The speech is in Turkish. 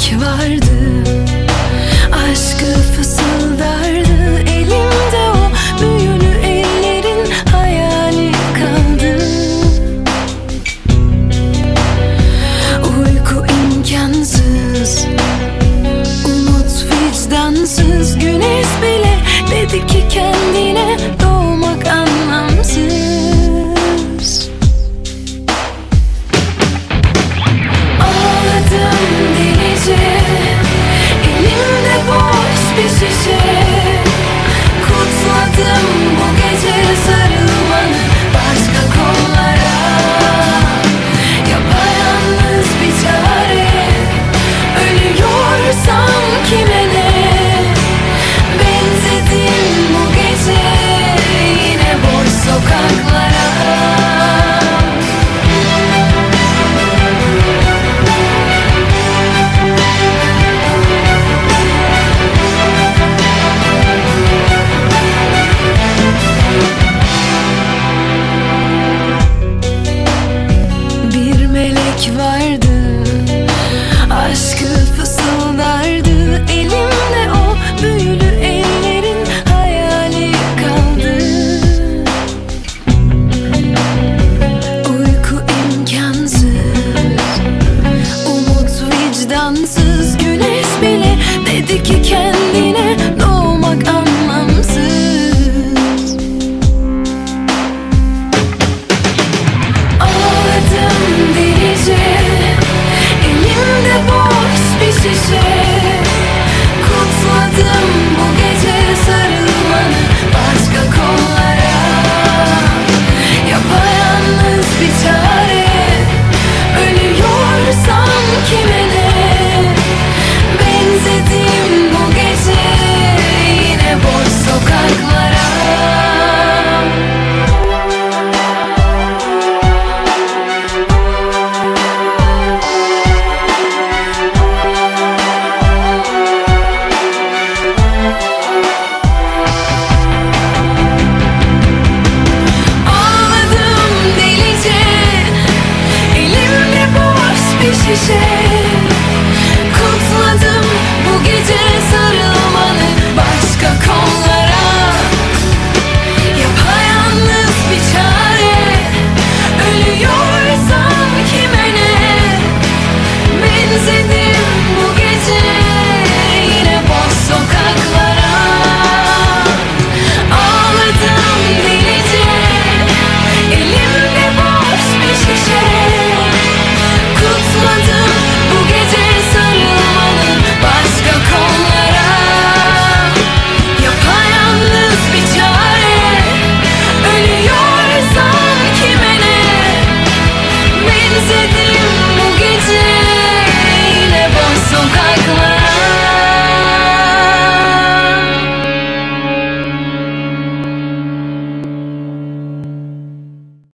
melek vardı, aşkı fısıldardı. Elimde o büyülü ellerin hayali kaldı. Uyku imkânsız, umut vicdansız. Güneş bile dedi ki kendine, doğmak anlamsız. Ağladım delice, elimde boş bir şişe. Kutladım bu gece sarılmanı, başka kollara. Yapayalnız bir çare, ölüyorsam kime ne. Benzedim bu gece yine boş sokaklara. Bir melek vardı, aşkı fısıldardı. Elimde o büyülü ellerin hayali kaldı. Uyku imkânsız, umut vicdansız. Güneş bile dedi ki kendine,